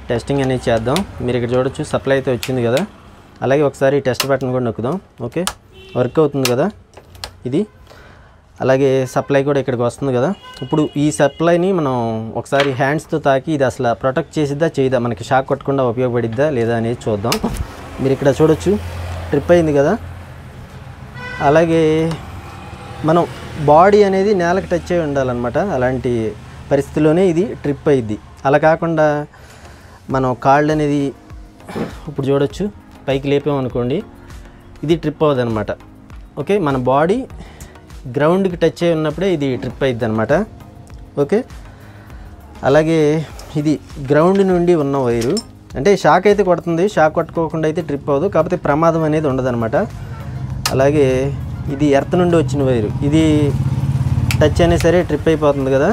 Testing అనేది చేద్దాం. మీరు ఇక్కడ చూడొచ్చు సప్లై అయితే వచ్చింది కదా. అలాగే ఒకసారి టెస్ట్ బటన్ కూడా నొక్కుదాం. ఓకే, వర్క్ అవుతుంది కదా ఇది. అలాగే సప్లై కూడా ఇక్కడికి వస్తుంది కదా. ఇప్పుడు ఈ సప్లైని మనం ఒకసారి హ్యాండ్స్తో తాకి ఇది అసలు ప్రొటెక్ట్ చేసిద్దా చేయదా, మనకి షాక్ కొట్టకుండా ఉపయోగపడిద్దా లేదా అనేది చూద్దాం. మీరు ఇక్కడ చూడొచ్చు ట్రిప్ అయింది కదా. అలాగే మనం బాడీ అనేది నేలకు టచ్ అయి ఉండాలన్నమాట. అలాంటి పరిస్థితిలోనే ఇది ట్రిప్ అయ్యిద్ది. అలా కాకుండా మనం కాళ్ళు అనేది ఇప్పుడు చూడొచ్చు పైకి లేపామనుకోండి, ఇది ట్రిప్ అవ్వదు అనమాట. ఓకే, మన బాడీ గ్రౌండ్కి టచ్ అయి ఉన్నప్పుడే ఇది ట్రిప్ అయ్యిద్ది అనమాట. ఓకే, అలాగే ఇది గ్రౌండ్ నుండి ఉన్న వైరు, అంటే షాక్ అయితే కొడుతుంది, షాక్ కొట్టుకోకుండా అయితే ట్రిప్ అవ్వదు, కాకపోతే ప్రమాదం అనేది ఉండదన్నమాట. అలాగే ఇది ఎర్త్ నుండి వచ్చిన వైరు, ఇది టచ్ అయినా సరే ట్రిప్ అయిపోతుంది కదా,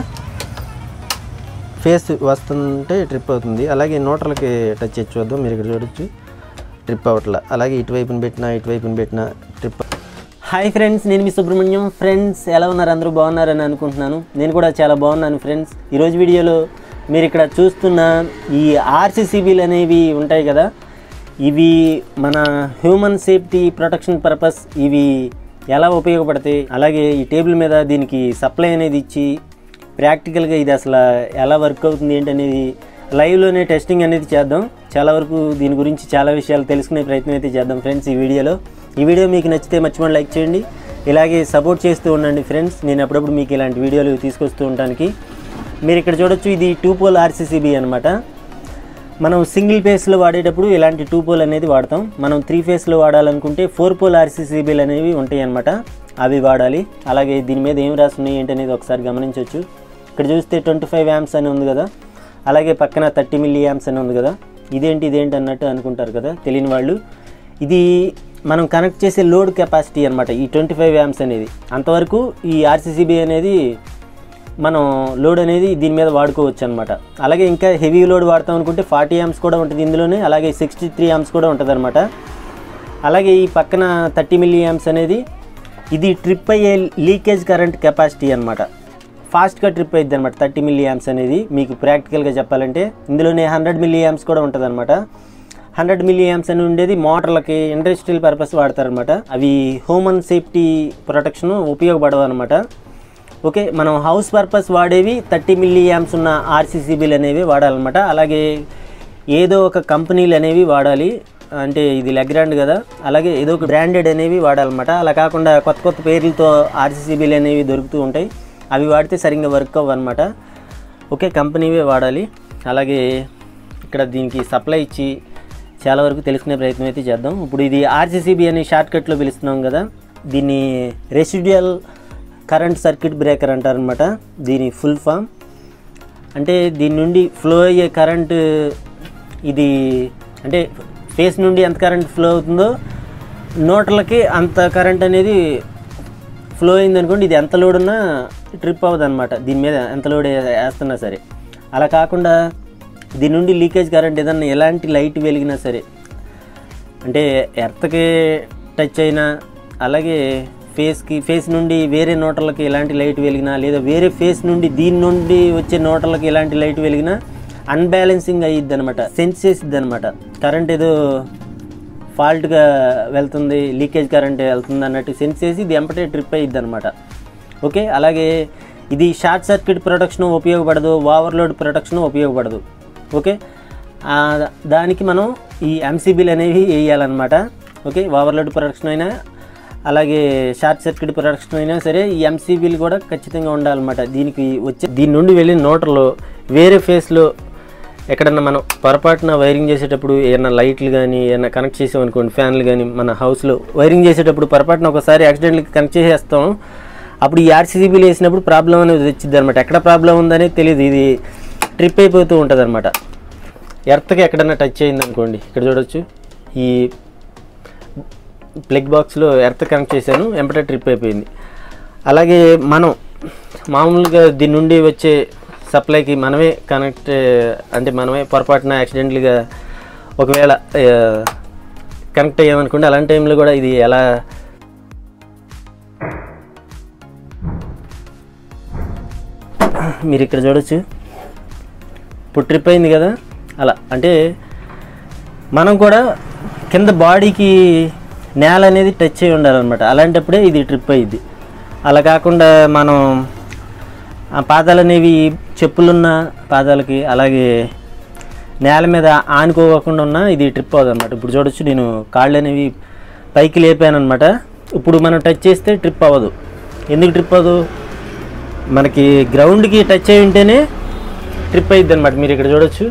ఫేస్ వస్తుంటే ట్రిప్ అవుతుంది. అలాగే న్యూట్రల్కి టచ్ చేసి చూద్దాం. మీరు ఇక్కడ చూడొచ్చు ట్రిప్ అవ్వట్లా. అలాగే ఇటువైపున పెట్టినా ట్రిప్. హాయ్ ఫ్రెండ్స్, నేను మీ సుబ్రహ్మణ్యం. ఫ్రెండ్స్ ఎలా ఉన్నారు? అందరూ బాగున్నారని అనుకుంటున్నాను. నేను కూడా చాలా బాగున్నాను ఫ్రెండ్స్. ఈరోజు వీడియోలో మీరు ఇక్కడ చూస్తున్న ఈ ఆర్సీసీబీలు అనేవి ఉంటాయి కదా, ఇవి మన హ్యూమన్ సేఫ్టీ ప్రొటెక్షన్ పర్పస్ ఇవి ఎలా ఉపయోగపడతాయి, అలాగే ఈ టేబుల్ మీద దీనికి సప్లై అనేది ఇచ్చి ప్రాక్టికల్గా ఇది అసలు ఎలా వర్క్ అవుతుంది ఏంటనేది లైవ్లోనే టెస్టింగ్ అనేది చేద్దాం. చాలా వరకు దీని గురించి చాలా విషయాలు తెలుసుకునే ప్రయత్నం అయితే చేద్దాం ఫ్రెండ్స్ ఈ వీడియోలో. ఈ వీడియో మీకు నచ్చితే మర్చిపోండి లైక్ చేయండి, ఇలాగే సపోర్ట్ చేస్తూ ఉండండి ఫ్రెండ్స్. నేను అప్పుడప్పుడు మీకు ఇలాంటి వీడియోలు తీసుకొస్తూ ఉంటానికి. మీరు ఇక్కడ చూడొచ్చు ఇది 2 పోల్ ఆర్సీసీబీ అనమాట. మనం సింగిల్ ఫేస్లో వాడేటప్పుడు ఇలాంటి 2 పోల్ అనేది వాడతాం. మనం 3 ఫేస్లో వాడాలనుకుంటే 4 పోల్ ఆర్సీసీబీలు అనేవి ఉంటాయి అన్నమాట, అవి వాడాలి. అలాగే దీని మీద ఏం రాస్తున్నాయి ఏంటనేది ఒకసారి గమనించవచ్చు. ఇక్కడ చూస్తే 25 amps అని ఉంది కదా, అలాగే పక్కన 30 mA అని ఉంది కదా. ఇదేంటి అన్నట్టు అనుకుంటారు కదా తెలియని వాళ్ళు. ఇది మనం కనెక్ట్ చేసే లోడ్ కెపాసిటీ అనమాట ఈ 25 amps అనేది. అంతవరకు ఈ ఆర్సీసీబీ అనేది మనం లోడ్ అనేది దీని మీద వాడుకోవచ్చు అనమాట. అలాగే ఇంకా హెవీ లోడ్ వాడతాం అనుకుంటే 40 amps కూడా ఉంటుంది ఇందులోనే, అలాగే 63 amps కూడా ఉంటుంది అనమాట. అలాగే ఈ పక్కన 30 mA అనేది ఇది ట్రిప్ అయ్యే లీకేజ్ కరెంట్ కెపాసిటీ అనమాట. ఫాస్ట్గా ట్రిప్ అయ్యిద్ది అనమాట 30 mA అనేది. మీకు ప్రాక్టికల్గా చెప్పాలంటే ఇందులోనే 100 mA కూడా ఉంటుంది అనమాట. 100 mA అని ఉండేది మోటార్లకి, ఇండస్ట్రియల్ పర్పస్ వాడతారనమాట. అవి హ్యూమన్ సేఫ్టీ ప్రొటెక్షన్ ఉపయోగపడవు అనమాట. ఓకే, మనం హౌస్ పర్పస్ వాడేవి 30 mA ఉన్న ఆర్సీసీబీలు అనేవి వాడాలన్నమాట. అలాగే ఏదో ఒక కంపెనీలు అనేవి వాడాలి, అంటే ఇది లెగ్రాండ్ కదా, అలాగే ఏదో ఒక బ్రాండెడ్ అనేవి వాడాలన్నమాట. అలా కాకుండా కొత్త పేర్లతో ఆర్సీసీబీలు అనేవి దొరుకుతూ ఉంటాయి, అవి వాడితే సరిగ్గా వర్క్ అవ్వన్నమాట. ఓకే, కంపెనీవే వాడాలి. అలాగే ఇక్కడ దీనికి సప్లై ఇచ్చి చాలా వరకు తెలుసుకునే ప్రయత్నం అయితే చేద్దాం. ఇప్పుడు ఇది ఆర్సీసీబీ అని షార్ట్కట్లో పిలుస్తున్నాం కదా, దీన్ని రెసిడ్యుయల్ కరెంట్ సర్క్యూట్ బ్రేకర్ అంటారనమాట. దీని ఫుల్ ఫామ్ అంటే దీని నుండి ఫ్లో అయ్యే కరెంటు, ఇది అంటే ఫేస్ నుండి ఎంత కరెంట్ ఫ్లో అవుతుందో న్యూట్రల్కి అంత కరెంట్ అనేది ఫ్లో అయింది అనుకోండి, ఇది ఎంత లోడ్ ఉన్నా ట్రిప్ అవ్వదు అనమాట. దీని మీద ఎంత లోడ్ వేస్తున్నా సరే. అలా కాకుండా దీని నుండి లీకేజ్ కరెంట్ ఏదన్నా ఎలాంటి లైట్ వెలిగినా సరే, అంటే ఎర్త్కి టచ్ అయినా, అలాగే ఫేస్ నుండి వేరే నోటర్లకి ఎలాంటి లైట్ వెలిగినా, లేదా వేరే ఫేస్ నుండి దీని నుండి వచ్చే నోటర్లకి ఎలాంటి లైట్ వెలిగినా అన్బ్యాలెన్సింగ్ అయ్యిద్ది అనమాట, సెన్స్ చేసిద్ది అనమాట. కరెంట్ ఏదో ఫాల్ట్గా వెళ్తుంది, లీకేజ్ కరెంట్ వెళ్తుంది అన్నట్టు సెన్స్ చేసి ఇది ఎంపటే ట్రిప్ అయ్యిద్ది అనమాట. ఓకే, అలాగే ఇది షార్ట్ సర్క్యూట్ ప్రొటెక్షన్ ఉపయోగపడదు, ఓవర్లోడ్ ప్రొటెక్షన్ ఉపయోగపడదు. ఓకే, దానికి మనం ఈ ఎంసీబీలు అనేవి వేయాలన్నమాట. ఓకే, ఓవర్లోడ్ ప్రొటెక్షన్ అయినా అలాగే షార్ట్ సర్క్యూట్ ప్రొటెక్షన్ అయినా సరే ఈ ఎంసీబీలు కూడా ఖచ్చితంగా ఉండాలన్నమాట. దీనికి వచ్చే దీని నుండి వెళ్ళిన నోటర్లో వేరే ఫేస్లో ఎక్కడన్నా మనం పొరపాటున వైరింగ్ చేసేటప్పుడు ఏదైనా లైట్లు కానీ ఏదైనా కనెక్ట్ చేసామనుకోండి, ఫ్యాన్లు కానీ మన హౌస్లో వైరింగ్ చేసేటప్పుడు పొరపాటున ఒకసారి యాక్సిడెంట్కి కనెక్ట్ చేసేస్తాం, అప్పుడు ఈ ఆర్సీసీబీలు వేసినప్పుడు ప్రాబ్లం అనేది వచ్చింది అనమాట. ఎక్కడ ప్రాబ్లం ఉందనేది తెలియదు, ఇది ట్రిప్ అయిపోతూ ఉంటుంది అనమాట. ఎర్త్కి ఎక్కడన్నా టచ్ అయింది అనుకోండి, ఇక్కడ చూడొచ్చు ఈ ప్లగ్ బాక్స్లో ఎర్త్ కనెక్ట్ చేశాను, ఎంపటే ట్రిప్ అయిపోయింది. అలాగే మనం మామూలుగా దీని నుండి వచ్చే సప్లైకి మనమే కనెక్ట్, అంటే మనమే పొరపాటున యాక్సిడెంట్లీగా ఒకవేళ కనెక్ట్ అయ్యామనుకోండి, అలాంటి టైంలో కూడా ఇది ఎలా మీరు ఇక్కడ చూడొచ్చు. ఇప్పుడు ట్రిప్ అయింది కదా, అలా అంటే మనం కూడా కింద బాడీకి నేల అనేది టచ్ అయి ఉండాలన్నమాట. అలాంటప్పుడే ఇది ట్రిప్ అయ్యిద్ది. అలా కాకుండా మనం ఆ పాదాలు అనేవి చెప్పులున్న పాదాలకి అలాగే నేల మీద ఆనుకోకుండా ఉన్నా ఇది ట్రిప్ అవ్వదు అనమాట. ఇప్పుడు చూడొచ్చు, నేను కాళ్ళు అనేవి పైకి లేపాను అనమాట. ఇప్పుడు మనం టచ్ చేస్తే ట్రిప్ అవ్వదు. ఎందుకు ట్రిప్ అవ్వదు? మనకి గ్రౌండ్కి టచ్ అయి ఉంటేనే ట్రిప్ అయ్యిద్ది అనమాట. మీరు ఇక్కడ చూడొచ్చు.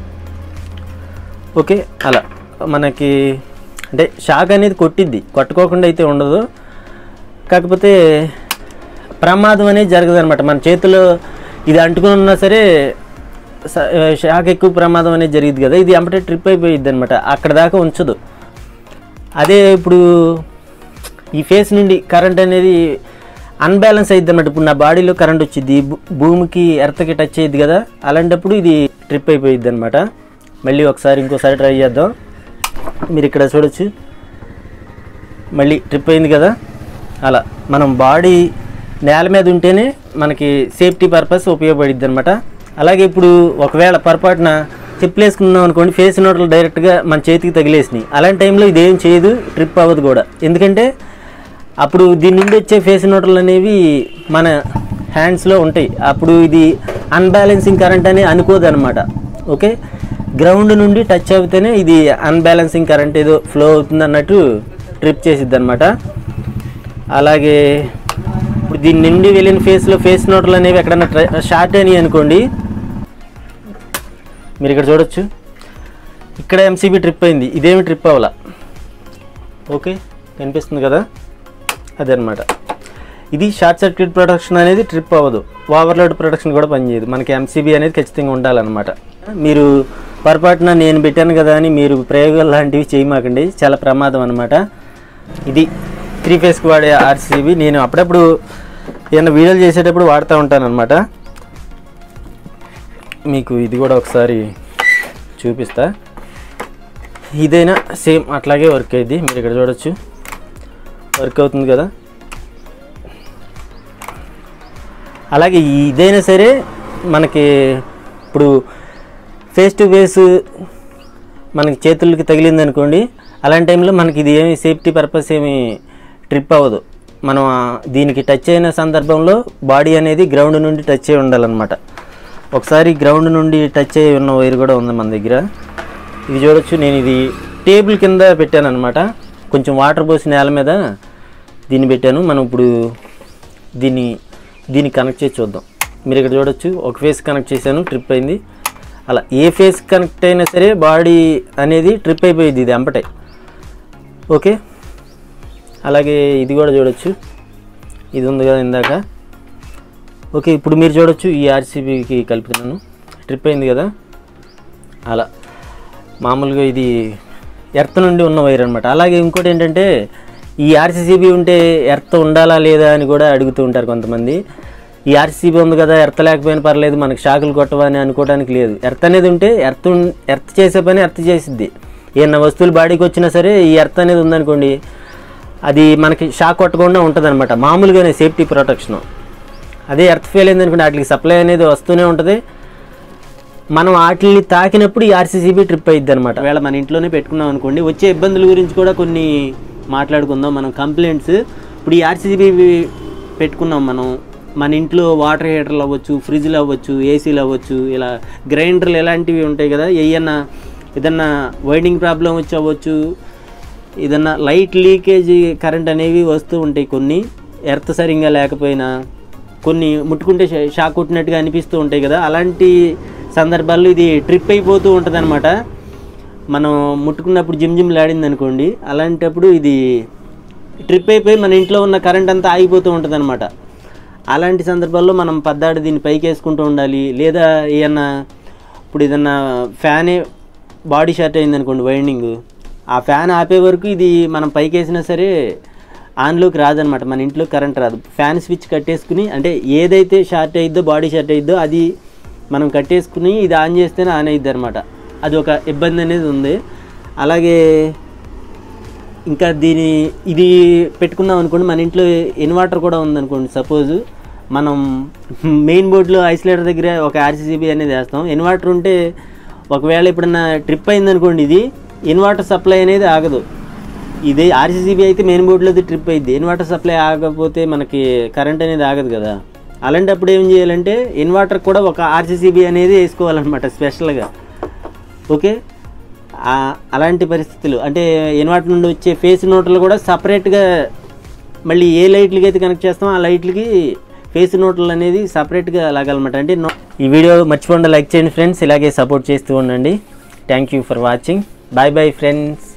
ఓకే, అలా మనకి అంటే షాక్ అనేది కొట్టిద్ది, కొట్టుకోకుండా అయితే ఉండదు. కాకపోతే ప్రమాదం అనేది జరగదు అనమాట. మన చేతిలో ఇది అంటుకుని ఉన్నా సరే షాక్ ఎక్కువ ప్రమాదం అనేది జరిగింది కదా, ఇది అంబటే ట్రిప్ అయిపోయిద్ది అనమాట. అక్కడ దాకా ఉంచదు. అదే ఇప్పుడు ఈ ఫేస్ నుండి కరెంట్ అనేది అన్బ్యాలెన్స్ అయ్యిద్ది అనమాట. ఇప్పుడు నా బాడీలో కరెంట్ వచ్చింది, భూమికి ఎర్త్కి టచ్ అయ్యిద్ది కదా, అలాంటప్పుడు ఇది ట్రిప్ అయిపోయిద్ది అనమాట. మళ్ళీ ఇంకోసారి ట్రై చేద్దాం. మీరు ఇక్కడ చూడొచ్చు, మళ్ళీ ట్రిప్ అయింది కదా. అలా మనం బాడీ నేల మీద ఉంటేనే మనకి సేఫ్టీ పర్పస్ ఉపయోగపడిద్ది అనమాట. అలాగే ఇప్పుడు ఒకవేళ పొరపాటున చెప్పులు వేసుకున్నాం అనుకోండి, ఫేస్ నోట్లు డైరెక్ట్గా మన చేతికి తగిలేసినాయి. అలాంటి టైంలో ఇదేం చేయదు, ట్రిప్ అవ్వదు కూడా. ఎందుకంటే అప్పుడు దీని నుండి వచ్చే ఫేస్ నోట్లు అనేవి మన హ్యాండ్స్లో ఉంటాయి. అప్పుడు ఇది అన్బ్యాలెన్సింగ్ కరెంట్ అని అనుకోదు అనమాట. ఓకే, గ్రౌండ్ నుండి టచ్ అవుతేనే ఇది అన్బ్యాలెన్సింగ్ కరెంట్ ఏదో ఫ్లో అవుతుంది అన్నట్టు ట్రిప్ చేసిద్ది అనమాట. అలాగే ఇప్పుడు దీని నుండి వెళ్ళిన ఫేస్ నోట్లు అనేవి ఎక్కడన్నా షార్ట్ అయినాయి అనుకోండి, మీరు ఇక్కడ చూడొచ్చు, ఇక్కడ ఎంసీబీ ట్రిప్ అయింది, ఇదేమి ట్రిప్ అవ్వాల. ఓకే, కనిపిస్తుంది కదా, అదనమాట. ఇది షార్ట్ సర్క్యూట్ ప్రొటెక్షన్ అనేది ట్రిప్ అవ్వదు. ఓవర్లోడ్ ప్రొటెక్షన్ కూడా పనిచేయదు. మనకి ఎంసీబీ అనేది ఖచ్చితంగా ఉండాలన్నమాట. మీరు పొరపాటున నేను పెట్టాను కదా అని మీరు ప్రయోగాలు లాంటివి చేయమాకండి, చాలా ప్రమాదం అనమాట. ఇది 3 ఫేస్కి వాడే ఆర్సీబీ. నేను అప్పుడప్పుడు ఏమైనా వీడియోలు చేసేటప్పుడు వాడుతూ ఉంటాను అనమాట. మీకు ఇది కూడా ఒకసారి చూపిస్తా. ఇదైనా సేమ్ అట్లాగే వర్క్ అయ్యింది. మీరు ఇక్కడ చూడొచ్చు, వర్క్ అవుతుంది కదా. అలాగే ఇదైనా సరే మనకి ఇప్పుడు ఫేస్ టు ఫేస్ మనకి చేతులకి తగిలింది అనుకోండి, అలాంటి టైంలో మనకి ఇది ఏమి సేఫ్టీ పర్పస్ ఏమి ట్రిప్ అవ్వదు. మనం దీనికి టచ్ అయిన సందర్భంలో బాడీ అనేది గ్రౌండ్ నుండి టచ్ అయి ఉండాలన్నమాట. ఒకసారి గ్రౌండ్ నుండి టచ్ అయ్యి ఉన్న వైర్ కూడా ఉంది మన దగ్గర. ఇది చూడొచ్చు, నేను ఇది టేబుల్ కింద పెట్టాను అనమాట. కొంచెం వాటర్ పోసి నేల మీద దీన్ని పెట్టాను. మనం ఇప్పుడు దీన్ని కనెక్ట్ చేసి చూద్దాం. మీరు ఇక్కడ చూడొచ్చు, ఒక ఫేస్ కనెక్ట్ చేశాను, ట్రిప్ అయింది. అలా ఏ ఫేస్ కనెక్ట్ అయినా సరే బాడీ అనేది ట్రిప్ అయిపోయింది ఇది అంబటే. ఓకే, అలాగే ఇది కూడా చూడొచ్చు, ఇది ఉంది కదా ఇందాక. ఓకే, ఇప్పుడు మీరు చూడొచ్చు, ఈ ఆర్సీబీకి కలుపుతున్నాను, ట్రిప్ అయింది కదా. అలా మామూలుగా ఇది ఎర్త్ నుండి ఉన్న వైర్ అనమాట. అలాగే ఇంకోటి ఏంటంటే, ఈ ఆర్సీబీ ఉంటే ఎర్త్ ఉండాలా లేదా అని కూడా అడుగుతూ ఉంటారు కొంతమంది. ఈ ఆర్సీబీ ఉంది కదా, ఎర్త్ లేకపోయినా పర్లేదు, మనకి షాకులు కొట్టవా అని అనుకోవడానికి లేదు. ఎర్త్ అనేది ఉంటే ఎర్త్ చేసే పని ఎర్త్ చేసిద్ది. ఏమన్నా వస్తువులు బాడీకి వచ్చినా సరే ఈ ఎర్త్ అనేది ఉందనుకోండి, అది మనకి షాక్ కొట్టకుండా ఉంటుంది అనమాట. మామూలుగానే సేఫ్టీ ప్రొటెక్షన్. అదే ఎర్త్ ఫెయిల్ అయింది అనుకోండి, వాటికి సప్లై అనేది వస్తూనే ఉంటుంది. మనం వాటిని తాకినప్పుడు ఈ ఆర్సీబీ ట్రిప్ అయ్యిద్ది అనమాట. వేళ మన ఇంట్లోనే పెట్టుకున్నాం అనుకోండి, వచ్చే ఇబ్బందుల గురించి కూడా కొన్ని మాట్లాడుకుందాం మనం. కంప్లైంట్స్, ఇప్పుడు ఈ ఆర్సీబీ పెట్టుకున్నాం మనం, మన ఇంట్లో వాటర్ హీటర్లు అవ్వచ్చు, ఫ్రిడ్జ్లు అవ్వచ్చు, ఏసీలు అవ్వచ్చు, ఇలా గ్రైండర్లు ఇలాంటివి ఉంటాయి కదా. ఏదన్నా వైండింగ్ ప్రాబ్లం వచ్చి అవ్వచ్చు, ఏదన్నా లైట్ లీకేజ్ కరెంట్ అనేవి వస్తూ ఉంటాయి. కొన్ని ఎర్త్ సరిగ్గా లేకపోయినా, కొన్ని ముట్టుకుంటే షాక్ కొట్టినట్టుగా అనిపిస్తూ ఉంటాయి కదా. అలాంటి సందర్భాల్లో ఇది ట్రిప్ అయిపోతూ ఉంటుంది అనమాట. మనం ముట్టుకున్నప్పుడు జిమ్లాడింది అనుకోండి, అలాంటప్పుడు ఇది ట్రిప్ అయిపోయి మన ఇంట్లో ఉన్న కరెంట్ అంతా ఆగిపోతూ ఉంటుంది అనమాట. అలాంటి సందర్భాల్లో మనం పద్దాడు దీన్ని పైకి వేసుకుంటూ ఉండాలి. లేదా ఇప్పుడు ఏదన్నా ఫ్యానే బాడీ షార్ట్ అయింది అనుకోండి, వైండింగ్, ఆ ఫ్యాన్ ఆపే వరకు ఇది మనం పైకి వేసినా సరే ఆన్లోకి రాదనమాట. మన ఇంట్లో కరెంట్ రాదు. ఫ్యాన్ స్విచ్ కట్టేసుకుని, అంటే ఏదైతే షార్ట్ అయ్యిద్దో, బాడీ షార్ట్ అయ్యిద్దో అది మనం కట్టేసుకుని ఇది ఆన్ చేస్తేనే ఆన్ అయ్యిద్ది అనమాట. అది ఒక ఇబ్బంది అనేది ఉంది. అలాగే ఇంకా ఇది పెట్టుకున్నాం అనుకోండి, మన ఇంట్లో ఇన్వర్టర్ కూడా ఉందనుకోండి. సపోజ్ మనం మెయిన్ బోర్డులో ఐసోలేటర్ దగ్గర ఒక ఆర్సీబీ అనేది వేస్తాం. ఇన్వర్టర్ ఉంటే ఒకవేళ ఎప్పుడన్నా ట్రిప్ అయిందనుకోండి, ఇది ఇన్వర్టర్ సప్లై అనేది ఆగదు. ఇది ఆర్సీసీబీ అయితే మెయిన్ బోర్డులోది ట్రిప్ అయింది, ఇన్వర్టర్ సప్లై ఆగకపోతే మనకి కరెంట్ అనేది ఆగదు కదా. అలాంటప్పుడు ఏం చేయాలంటే ఇన్వర్టర్ కూడా ఒక ఆర్సీసీబీ అనేది వేసుకోవాలన్నమాట స్పెషల్గా. ఓకే, అలాంటి పరిస్థితులు అంటే ఇన్వర్టర్ నుండి వచ్చే ఫేస్ నోట్లు కూడా సపరేట్గా మళ్ళీ ఏ లైట్లకి అయితే కనెక్ట్ చేస్తామో ఆ లైట్లకి ఫేస్ నోట్లు అనేది సపరేట్గా లాగాలన్నమాట. అంటే ఈ వీడియో మర్చిపోకుండా లైక్ చేయండి ఫ్రెండ్స్, ఇలాగే సపోర్ట్ చేస్తూ ఉండండి. Thank you for watching. Bye bye friends.